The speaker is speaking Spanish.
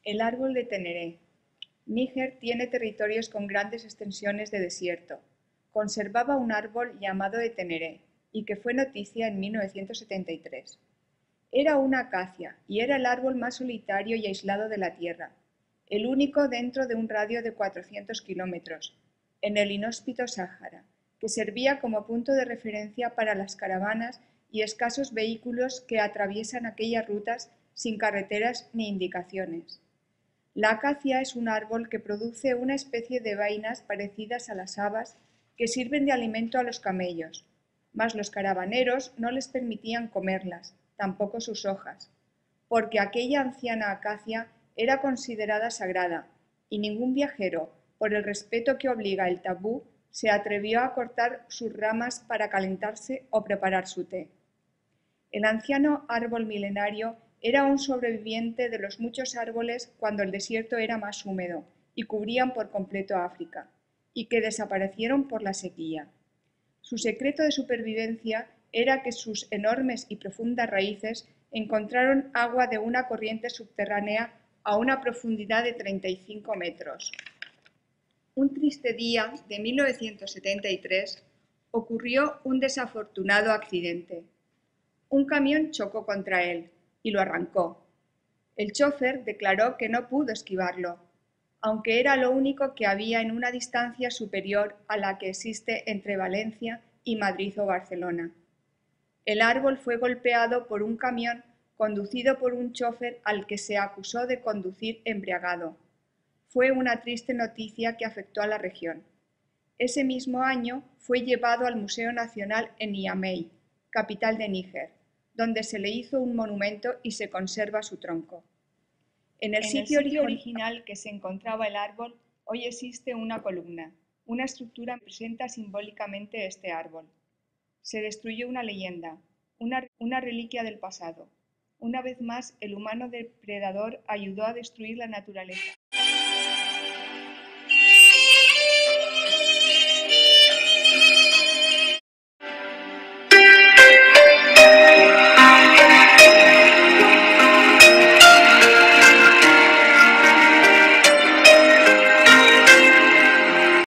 El árbol de Teneré. Níger tiene territorios con grandes extensiones de desierto. Conservaba un árbol llamado de Teneré y que fue noticia en 1973. Era una acacia y era el árbol más solitario y aislado de la tierra, el único dentro de un radio de 400 kilómetros, en el inhóspito Sáhara, que servía como punto de referencia para las caravanas y escasos vehículos que atraviesan aquellas rutas sin carreteras ni indicaciones. La acacia es un árbol que produce una especie de vainas parecidas a las habas que sirven de alimento a los camellos, mas los caravaneros no les permitían comerlas, tampoco sus hojas, porque aquella anciana acacia era considerada sagrada, y ningún viajero, por el respeto que obliga el tabú, se atrevió a cortar sus ramas para calentarse o preparar su té. El anciano árbol milenario era un sobreviviente de los muchos árboles cuando el desierto era más húmedo y cubrían por completo África, y que desaparecieron por la sequía. Su secreto de supervivencia era que sus enormes y profundas raíces encontraron agua de una corriente subterránea a una profundidad de 35 metros. Un triste día de 1973 ocurrió un desafortunado accidente. Un camión chocó contra él y lo arrancó. El chófer declaró que no pudo esquivarlo, aunque era lo único que había en una distancia superior a la que existe entre Valencia y Madrid o Barcelona. El árbol fue golpeado por un camión conducido por un chófer al que se acusó de conducir embriagado. Fue una triste noticia que afectó a la región. Ese mismo año fue llevado al Museo Nacional en Niamey, capital de Níger, donde se le hizo un monumento y se conserva su tronco. En el sitio original que se encontraba el árbol, hoy existe una columna, una estructura que representa simbólicamente este árbol. Se destruyó una leyenda, una reliquia del pasado. Una vez más, el humano depredador ayudó a destruir la naturaleza.